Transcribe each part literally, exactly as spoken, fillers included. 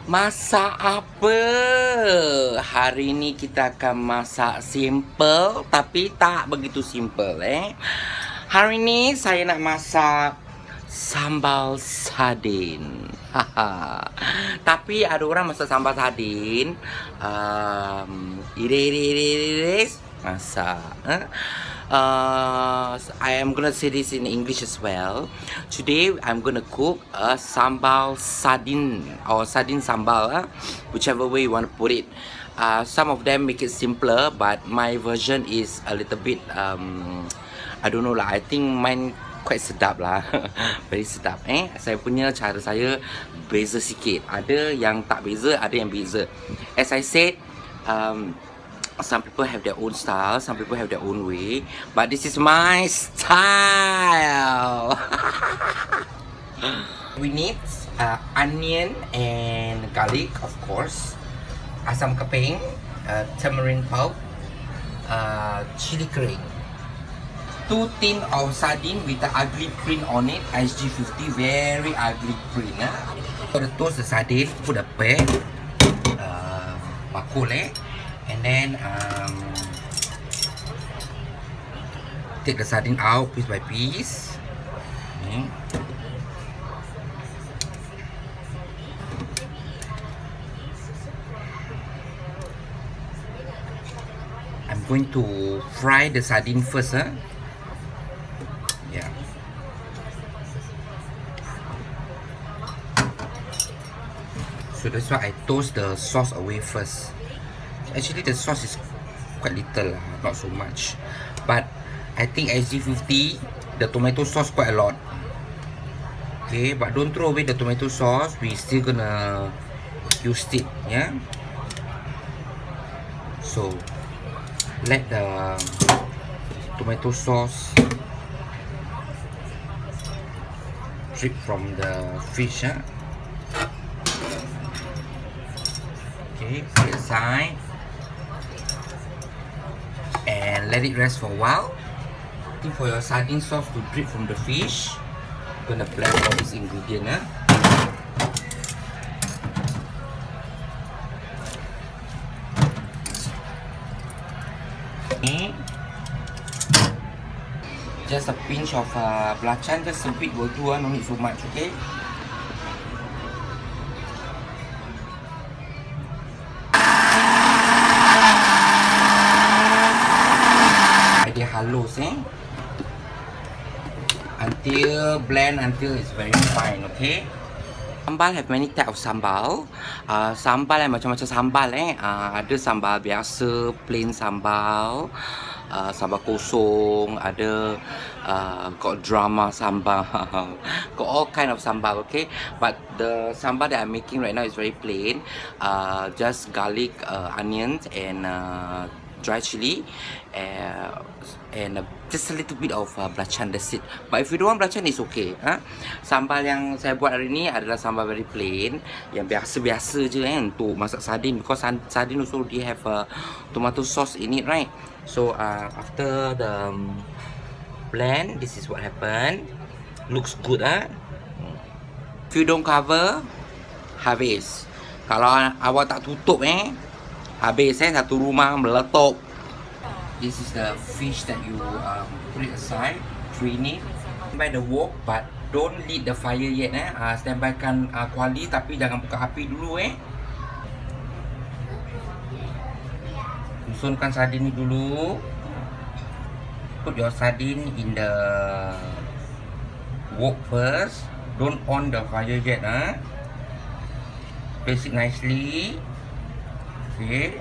Masak apa? Hari ni kita akan masak simple tapi tak begitu simple eh. Hari ni saya nak masak sambal sardin. Tapi ada orang masak sambal sardin um, iris-iris masak. Huh? Uh, I am gonna say this in English as well. Today I'm gonna cook a sambal sardin or sardin sambal, uh, whichever way you want to put it. Uh, some of them make it simpler, but my version is a little bit um, I don't know lah. I think mine quite sedap lah. Very sedap eh. Saya punya cara saya beza sikit. Ada yang tak beza, ada yang beza. As I said, um, some people have their own style, some people have their own way, but this is my style. We need uh, onion and garlic, of course, asam keping, uh, tamarind pulp, uh, chili kering, two tin of sardine with the ugly print on it, S G fifty, very ugly print. Huh? For the toast the sardine, put a pan, uh, bakul eh. And then um, take the sardine out piece by piece. Okay. I'm going to fry the sardine first, huh? Yeah. So that's why I toast the sauce away first. Actually the sauce is quite little lah, not so much. But I think S G fifty, the tomato sauce quite a lot. Okay, but don't throw away the tomato sauce. We still gonna use it, yeah. So let the tomato sauce drip from the fish, huh? Okay, put it aside. And let it rest for a while. For your sardine sauce to drip from the fish, I'm gonna blend all this ingredient. Huh? Okay. Just a pinch of uh, belacan, just a bit will do. Uh, no need so much. Okay. Dia halus eh, until blend until it's very fine. Okay. Sambal have many type of sambal. Uh, sambal yang macam-macam sambal eh. Uh, ada sambal biasa, plain sambal, uh, sambal kosong, ada uh, got drama sambal, got all kind of sambal. Okay. But the sambal that I'm making right now is very plain. Uh, just garlic, uh, onions, and uh, dry chili, uh, and uh, just a little bit of uh, belacan, that's it. But if you don't want belacan, it's okay. Huh? Sambal yang saya buat hari ni adalah sambal very plain, yang biasa-biasa je eh, untuk masak sardin, because sardin also they have a tomato sauce in it, right? So uh, after the um, blend, this is what happened. Looks good, huh? If you don't cover, habis. Kalau awak tak tutup eh, habis eh, satu rumah meletup. This is the fish that you um, put it aside, drain it. Standby the wok, but don't lit the fire yet eh. Uh, standbykan uh, kuali tapi jangan buka api dulu eh. Susunkan sardin ni dulu. Put your sardine in the wok first. Don't on the fire yet eh. Place it nicely. Okay.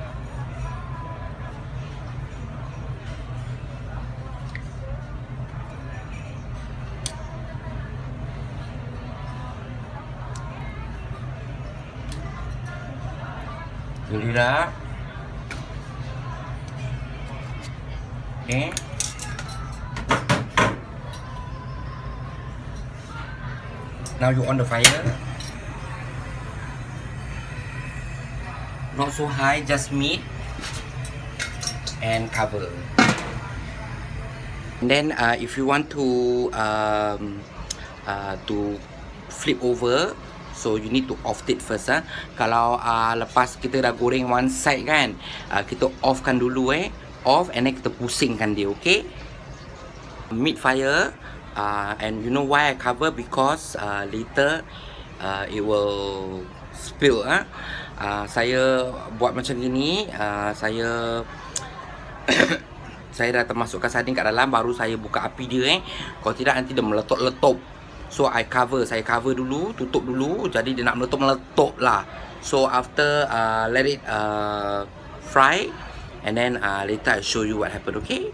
Jadi dah. Okay. Now you on the fire. Not so high, just mid, and cover. And then uh, if you want to um, uh, to flip over, So you need to off it first ah. Kalau uh, lepas kita dah goreng one side kan, uh, kita offkan dulu eh. Off and then kita pusingkan dia, okay? Mid fire, uh, and you know why I cover? Because uh, later uh, it will spill ah. Uh, saya buat macam gini, uh, saya saya dah termasukkan sardin kat dalam, baru saya buka api dia eh. Kalau tidak nanti dia meletup-letup. So I cover, saya cover dulu, tutup dulu. Jadi dia nak meletup-meletup lah. So after uh, let it uh, fry, and then uh, later I show you what happened, okay?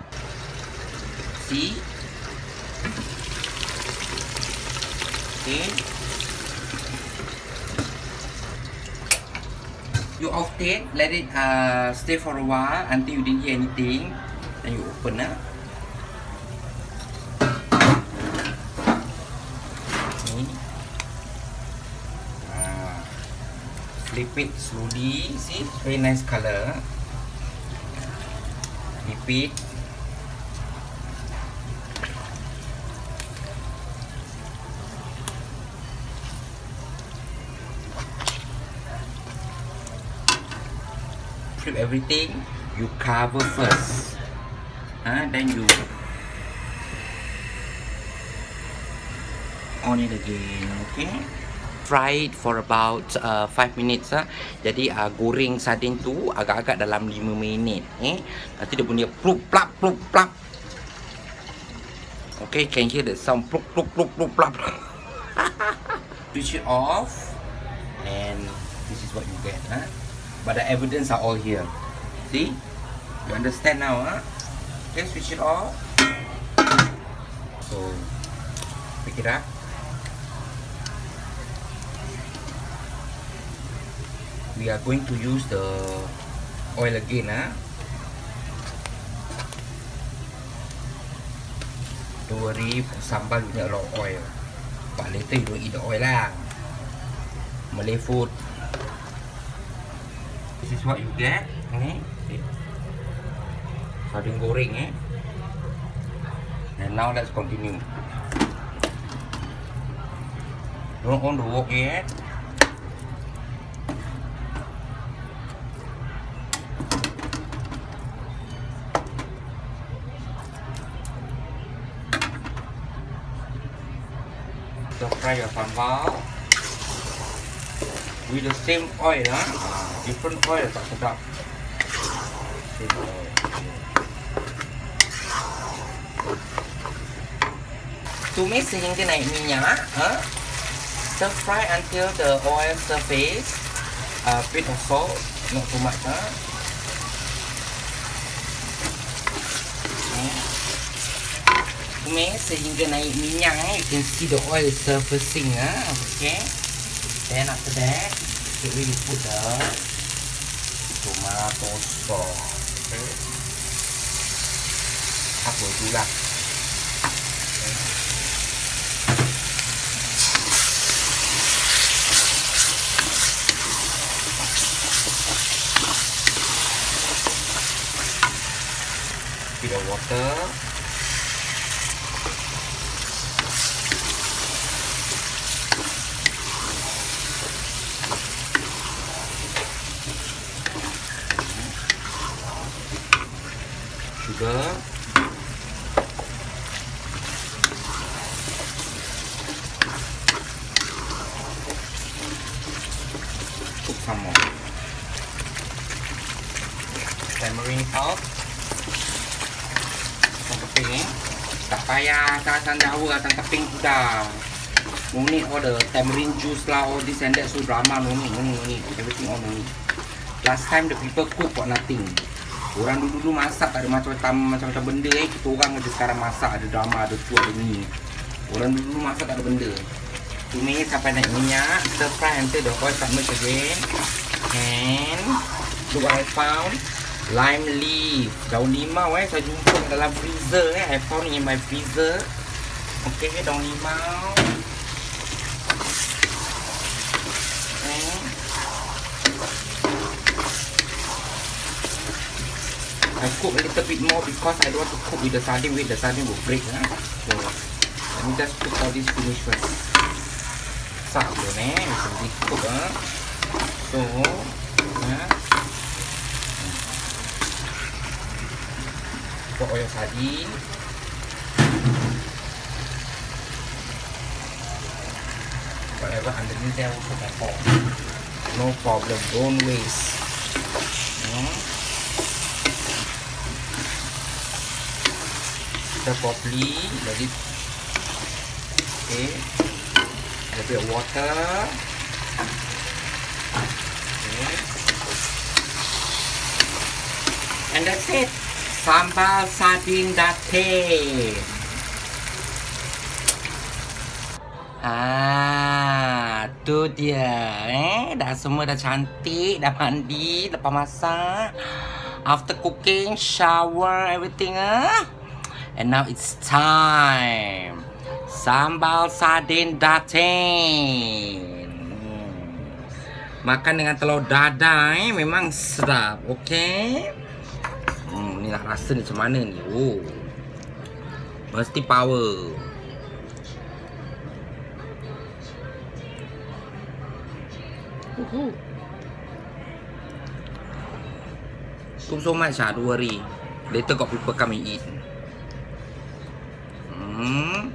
See? Okay. You off it, let it uh, stay for a while until you didn't hear anything. Then you open lah. Uh, flip it slowly. See, very nice color. Flip it. Flip everything. You cover first. Uh, then you on it again, okay? Fry it for about uh, five minutes ah. Jadi uh, goreng sardin tu agak-agak dalam lima minit eh. Nanti dia punya plup plap plup plap. Okay, can hear the sound plup plup plup plup plap. Switch it off, and this is what you get huh? But the evidence are all here. See? You understand now huh? Okay, switch it off. So pick it up. We are going to use the oil again ah. Don't worry, for sambal you need a lot of oil. But later you don't eat the oil lah. Malay food. This is what you get. Okay. Sardin goreng eh. And now let's continue. Don't on the wok yet. Stir fry your sambal with the same oil lah. Different oil tak sedap. Same oil. Tumis sehingga naik minyak. Huh? Stir fry until the oil surface. A uh, bit of salt, not too much. Huh? Tumis sehingga naik minyak eh. You can see the oil surfacing ah. Okay. Then after that, we will put the tomato sauce. Okay. Apa tu lah. Bit of water. Sugar. Cook some more. Tamarind pulp. Asam keping eh. Tak payah asam Jawa, asam keping sudah. No need all the tamarind juice lah, all this and that, so drama. No need, no need, no need. Everything all no need. Last time the people cook for nothing. Orang dulu-dulu masak tak ada macam-macam macam-macam benda eh. Kita orang je sekarang masak, ada drama, ada tu, ada ni. Orang dulu masak tak ada benda. Tumis sampai naik minyak, stir fry until the oil submerge again. And look what I found. Lime leaf. Daun limau eh, saya jumpa dalam freezer eh. I found it in my freezer. Okay, daun limau. Okay. I cook a little bit more because I don't want to cook with the sardine. With the sardine will break. Huh? So let me just cook all this finish first. masak je ni. Macam gitu ah. So, ha. Put oil sardine. Whatever underneath there also can pour. No problem, don't waste. Hmm. Stir properly, let it. Okay. A little bit of water. Okay. And that's it. Sambal sardine date. Ah, tu dia. Eh, dah semua dah cantik, dah mandi, lepas masak. After cooking, shower, everything ah. And now it's time. Sambal sardine datin. Hmm. Makan dengan telur dadah eh, memang sedap, okey? Hmm, ni nak rasa ni macam mana ni? Oh. Mesti power. Uh-huh. Thank you so much ah, don't worry. Later got people come and eat. Hmm.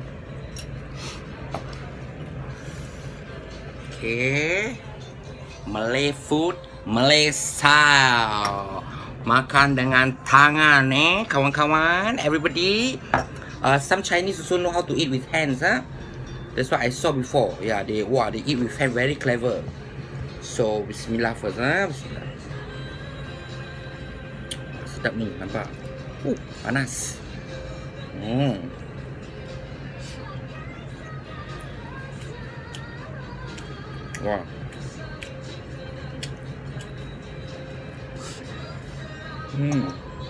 Okay. Malay food, Malay style. Makan dengan tangan eh, kawan-kawan. Everybody. Uh, some Chinese also know how to eat with hands, huh? That's what I saw before. Yeah, they wow, they eat with hand, very clever. So, bismillah first, huh? Bismillah. Sedap ni, nampak? Uh, panas. Hmm. Wow. Hmm.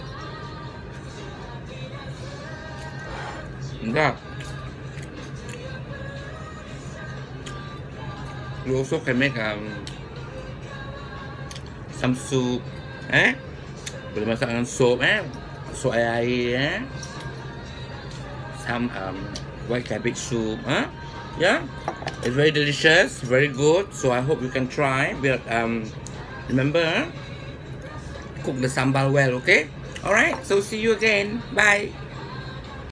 Enggak. You also can make um, some soup, eh? Boleh masak dengan soup, eh? Soup air-air, eh? Some um, white cabbage soup, huh? Yeah, it's very delicious, very good. So I hope you can try. But um, remember, huh? Cook the sambal well, okay? All right. So see you again. Bye.